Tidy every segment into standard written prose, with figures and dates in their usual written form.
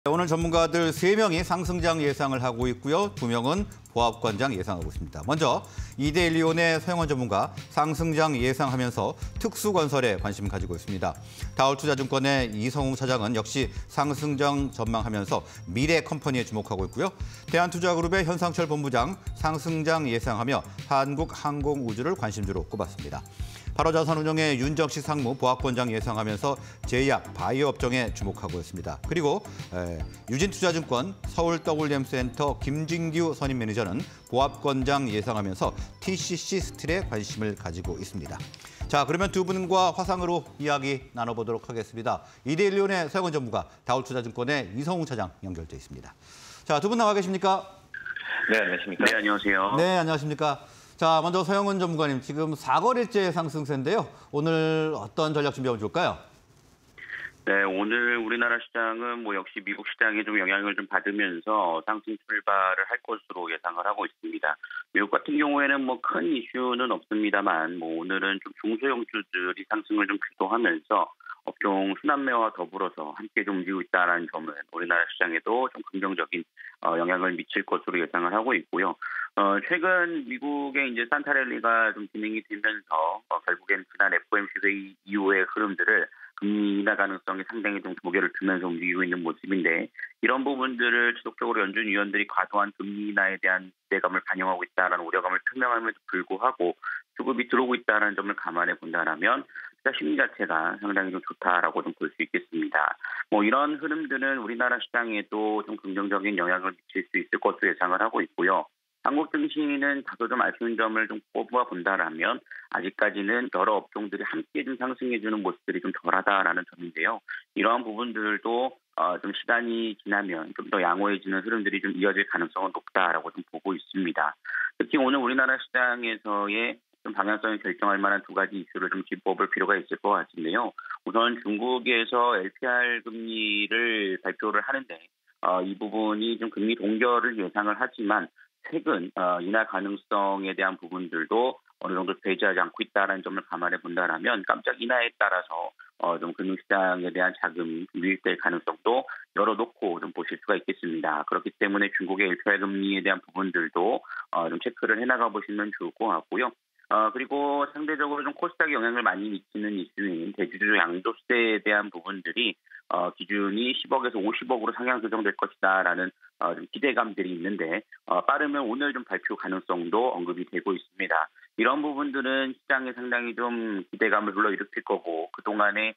오늘 전문가들 3명이 상승장 예상을 하고 있고요. 2명은 보합권장 예상하고 있습니다. 먼저 이데일리온의 서영원 전문가 상승장 예상하면서 특수건설에 관심 가지고 있습니다. 다올투자증권의 이성웅 차장은 역시 상승장 전망하면서 미래컴퍼니에 주목하고 있고요. 대한투자그룹의 현상철 본부장 상승장 예상하며 한국항공우주를 관심주로 꼽았습니다. 8호 자산운용의 윤정식 상무 보합권장 예상하면서 제약, 바이오 업종에 주목하고 있습니다. 그리고 유진투자증권 서울WM센터 김진규 선임 매니저는 보합권장 예상하면서 TCC 스틸에 관심을 가지고 있습니다. 자, 그러면 두 분과 화상으로 이야기 나눠보도록 하겠습니다. 이데일리온의 서영원 전문가, 다올투자증권의 이성웅 차장 연결돼 있습니다. 자, 두 분 나와 계십니까? 네, 안녕하십니까? 네, 안녕하세요. 네, 안녕하십니까? 자, 먼저 서영원 전문가님, 지금 4거래째 상승세인데요. 오늘 어떤 전략 준비하면 좋을까요? 네, 오늘 우리나라 시장은 역시 미국 시장에 좀 영향을 좀 받으면서 상승 출발을 할 것으로 예상을 하고 있습니다. 미국 같은 경우에는 큰 이슈는 없습니다만 오늘은 좀 중소형주들이 상승을 좀 주도하면서 업종 순환매와 더불어서 함께 좀 움직이고 있다는 점은 우리나라 시장에도 좀 긍정적인 영향을 미칠 것으로 예상을 하고 있고요. 최근 미국의 이제 산타랠리가 좀 진행이 되면서 결국엔 지난 FOMC 회의 이후의 흐름들을 금리 인하 가능성이 상당히 좀 무게를 두면서 움직이고 있는 모습인데, 이런 부분들을 지속적으로 연준 위원들이 과도한 금리 인하에 대한 기대감을 반영하고 있다는 우려감을 표명함에도 불구하고 수급이 들어오고 있다는 점을 감안해 본다라면 투자 심리 자체가 상당히 좀 좋다라고 좀 볼 수 있겠습니다. 이런 흐름들은 우리나라 시장에도 좀 긍정적인 영향을 미칠 수 있을 것으로 예상을 하고 있고요. 한국 증시는 다소 좀 아쉬운 점을 좀 꼽아 본다라면 아직까지는 여러 업종들이 함께 좀 상승해주는 모습들이 좀 덜하다라는 점인데요. 이러한 부분들도 좀 시간이 지나면 좀 더 양호해지는 흐름들이 좀 이어질 가능성은 높다라고 좀 보고 있습니다. 특히 오늘 우리나라 시장에서의 좀 방향성을 결정할 만한 두 가지 이슈를 좀 짚어볼 필요가 있을 것 같은데요. 우선 중국에서 LPR 금리를 발표를 하는데 이 부분이 좀 금리 동결을 예상을 하지만 최근 인하 가능성에 대한 부분들도 어느 정도 배제하지 않고 있다는 점을 감안해 본다라면 깜짝 인하에 따라서 좀 금융시장에 대한 자금이 유입될 가능성도 열어놓고 좀 보실 수가 있겠습니다. 그렇기 때문에 중국의 LPR 금리에 대한 부분들도 좀 체크를 해나가 보시면 좋을 것 같고요. 그리고 상대적으로 좀 코스닥에 영향을 많이 미치는 이슈인 대주주 양도세에 대한 부분들이 기준이 10억에서 50억으로 상향 조정될 것이다라는 좀 기대감들이 있는데 빠르면 오늘 좀 발표 가능성도 언급이 되고 있습니다. 이런 부분들은 시장에 상당히 좀 기대감을 불러일으킬 거고, 그동안에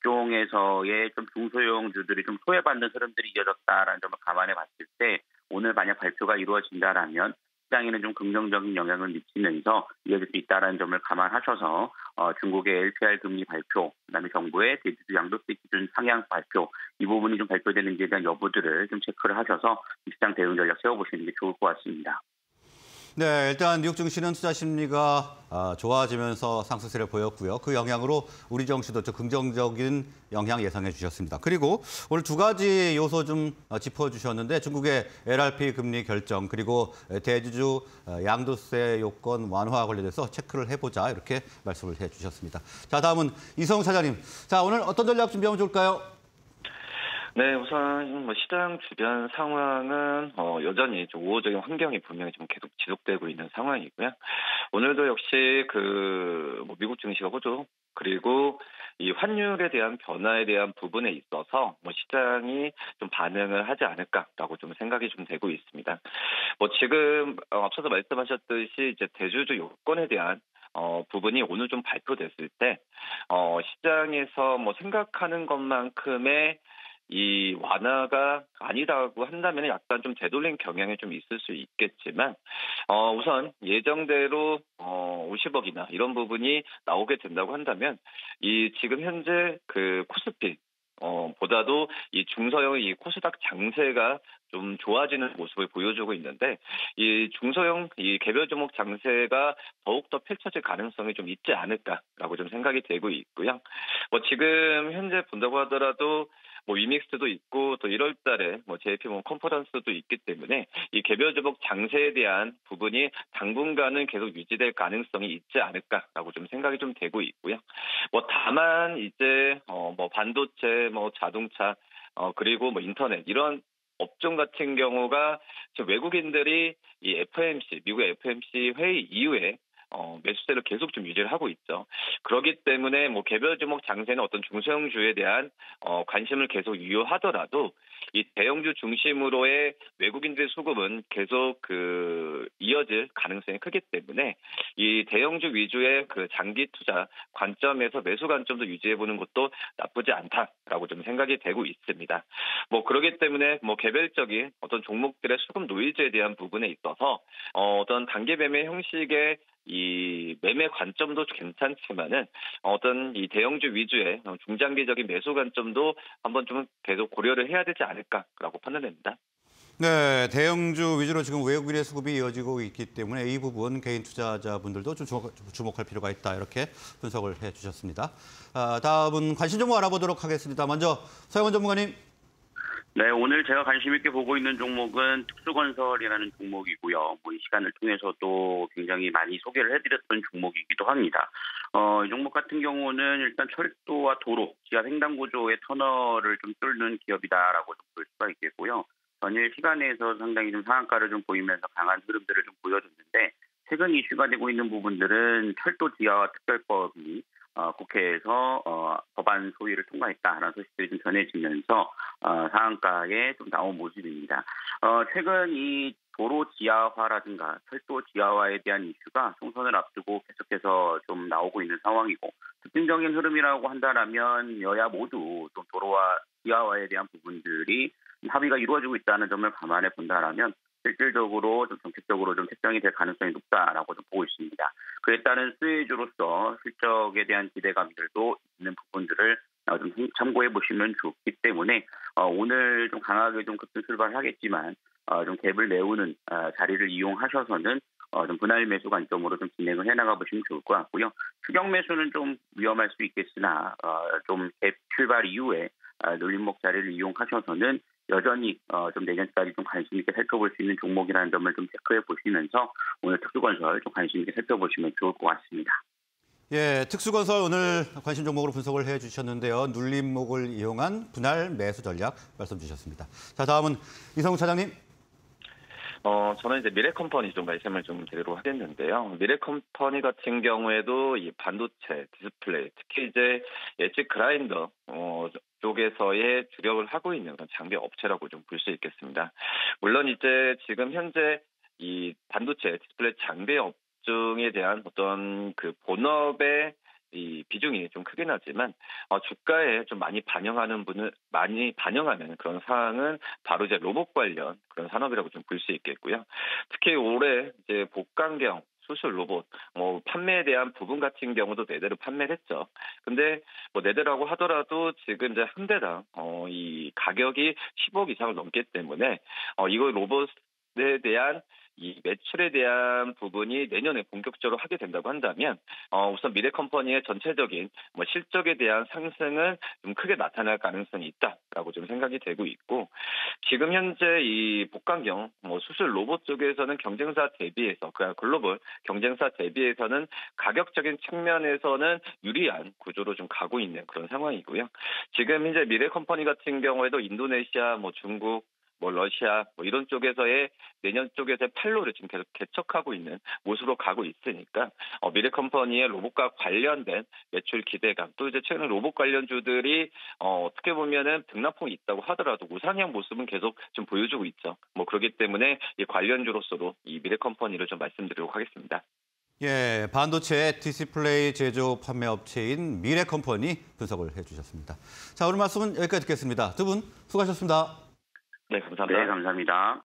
업종에서의 좀 중소형주들이 좀 소외받는 흐름들이 이어졌다라는 점을 감안해 봤을 때 오늘 만약 발표가 이루어진다라면 시장에는 좀 긍정적인 영향을 미치면서 이어질 수 있다는 점을 감안하셔서 중국의 LPR 금리 발표, 그다음에 정부의 대주주 양도세 기준 상향 발표, 이 부분이 좀 발표되는지에 대한 여부들을 좀 체크를 하셔서 시장 대응 전략 세워보시는 게 좋을 것 같습니다. 네, 일단 뉴욕 증시는 투자 심리가 좋아지면서 상승세를 보였고요. 그 영향으로 우리 증시도 좀 긍정적인 영향 예상해 주셨습니다. 그리고 오늘 두 가지 요소 좀 짚어주셨는데 중국의 LRP 금리 결정, 그리고 대주주 양도세 요건 완화 관련해서 체크를 해보자, 이렇게 말씀을 해주셨습니다. 자, 다음은 이성웅 차장님. 자, 오늘 어떤 전략 준비하면 좋을까요? 네, 우선 시장 주변 상황은 여전히 좀 우호적인 환경이 분명히 좀 계속 지속되고 있는 상황이고요. 오늘도 역시 미국 증시가 호조, 그리고 이 환율에 대한 변화에 대한 부분에 있어서 시장이 좀 반응을 하지 않을까라고 좀 생각이 좀 되고 있습니다. 지금 앞서서 말씀하셨듯이 이제 대주주 요건에 대한 부분이 오늘 좀 발표됐을 때 시장에서 생각하는 것만큼의 이 완화가 아니라고 한다면 약간 좀 되돌린 경향이 좀 있을 수 있겠지만 우선 예정대로 50억이나 이런 부분이 나오게 된다고 한다면 이 지금 현재 그 코스피 보다도 이 중소형의 이 코스닥 장세가 좀 좋아지는 모습을 보여주고 있는데, 이 중소형 이 개별 종목 장세가 더욱더 펼쳐질 가능성이 좀 있지 않을까라고 좀 생각이 되고 있고요. 지금 현재 본다고 하더라도 위믹스도 있고 또 1월 달에 JP 컨퍼런스도 있기 때문에 이 개별 종목 장세에 대한 부분이 당분간은 계속 유지될 가능성이 있지 않을까라고 좀 생각이 좀 되고 있고요. 다만 이제 반도체, 자동차 그리고 뭐 인터넷 이런 업종 같은 경우가 지금 외국인들이 이 FOMC, 미국의 FOMC 회의 이후에 매수세를 계속 좀 유지를 하고 있죠. 그렇기 때문에 뭐 개별 종목 장세는 어떤 중소형주에 대한 관심을 계속 유효하더라도 이 대형주 중심으로의 외국인들의 수급은 계속 이어질 가능성이 크기 때문에 이 대형주 위주의 장기 투자 관점에서 매수 관점도 유지해보는 것도 나쁘지 않다라고 좀 생각이 되고 있습니다. 뭐 그렇기 때문에 뭐 개별적인 어떤 종목들의 수급 노이즈에 대한 부분에 있어서 어떤 단기 매매 형식의 이 매매 관점도 괜찮지만은 어떤 이 대형주 위주의 중장기적인 매수 관점도 한번 좀 계속 고려를 해야 되지 않을까라고 판단됩니다. 네, 대형주 위주로 지금 외국인의 수급이 이어지고 있기 때문에 이 부분 개인 투자자분들도 좀 주목할 필요가 있다 이렇게 분석을 해주셨습니다. 다음은 관심 종목 알아보도록 하겠습니다. 먼저 서영원 전문가님. 네, 오늘 제가 관심 있게 보고 있는 종목은 특수건설이라는 종목이고요. 뭐 이 시간을 통해서도 굉장히 많이 소개를 해드렸던 종목이기도 합니다. 이 종목 같은 경우는 일단 철도와 도로, 지하 횡단구조의 터널을 좀 뚫는 기업이다라고 좀 볼 수가 있겠고요. 전일 시간에서 상당히 좀 상한가를 좀 보이면서 강한 흐름들을 좀 보여줬는데 최근 이슈가 되고 있는 부분들은 철도 지하화 특별법이 국회에서 법안 소위를 통과했다라는 소식들이 좀 전해지면서 상한가에 좀 나온 모습입니다. 최근 이 도로 지하화라든가 철도 지하화에 대한 이슈가 총선을 앞두고 계속해서 좀 나오고 있는 상황이고 특징적인 흐름이라고 한다면 여야 모두 좀 도로와 지하화에 대한 부분들이 합의가 이루어지고 있다는 점을 감안해 본다라면 실질적으로 좀 정책적으로 좀 책정이 될 가능성이 높다라고 좀 보고 있습니다. 그에 따른 수혜주로서 실적에 대한 기대감들도 있는 부분들을 좀 참고해 보시면 좋기 때문에 오늘 좀 강하게 좀 급등 출발하겠지만 좀 갭을 메우는 자리를 이용하셔서는 좀 분할 매수 관점으로 좀 진행을 해나가 보시면 좋을 것 같고요. 추격 매수는 좀 위험할 수 있겠으나 좀 갭 출발 이후에 눌림목 자리를 이용하셔서는 여전히 좀 내년까지 좀 관심 있게 살펴볼 수 있는 종목이라는 점을 좀 체크해 보시면서 오늘 특수건설 좀 관심 있게 살펴보시면 좋을 것 같습니다. 예, 특수건설 오늘 관심 종목으로 분석을 해주셨는데요. 눌림목을 이용한 분할 매수 전략 말씀 주셨습니다. 자, 다음은 이성우 차장님. 저는 이제 미래컴퍼니 좀 말씀을 좀 드리도록 하겠는데요. 미래컴퍼니 같은 경우에도 이 반도체, 디스플레이, 특히 이제 엣지 그라인더 쪽에서의 주력을 하고 있는 그런 장비 업체라고 좀 볼 수 있겠습니다. 물론 이제 지금 현재 이 반도체, 디스플레이 장비 업종에 대한 어떤 본업의 이 비중이 좀 크긴 하지만 주가에 좀 많이 반영하는 그런 사항은 바로 이제 로봇 관련 그런 산업이라고 좀 볼 수 있겠고요. 특히 올해 이제 복강경 수술 로봇 판매에 대한 부분 같은 경우도 4대로 판매를 했죠. 근데 4대라고 하더라도 지금 이제 한 대당 이 가격이 10억 이상을 넘기 때문에 이거 로봇에 대한 이 매출에 대한 부분이 내년에 본격적으로 하게 된다고 한다면 우선 미래컴퍼니의 전체적인 실적에 대한 상승은 좀 크게 나타날 가능성이 있다라고 좀 생각이 되고 있고 지금 현재 이 복강경 수술 로봇 쪽에서는 경쟁사 대비해서 글로벌 경쟁사 대비해서는 가격적인 측면에서는 유리한 구조로 좀 가고 있는 그런 상황이고요. 지금 현재 미래컴퍼니 같은 경우에도 인도네시아, 중국, 러시아 이런 쪽에서의 내년 쪽에서의 판로를 지금 계속 개척하고 있는 모습으로 가고 있으니까 미래컴퍼니의 로봇과 관련된 매출 기대감 또 이제 최근 로봇 관련주들이 어떻게 보면은 등락폭이 있다고 하더라도 우상향 모습은 계속 좀 보여주고 있죠. 그렇기 때문에 이 관련주로서도 이 미래컴퍼니를 좀 말씀드리도록 하겠습니다. 예, 반도체 디스플레이 제조 판매 업체인 미래컴퍼니 분석을 해주셨습니다. 자, 오늘 말씀은 여기까지 듣겠습니다. 두 분 수고하셨습니다. 네, 감사합니다. 네, 감사합니다.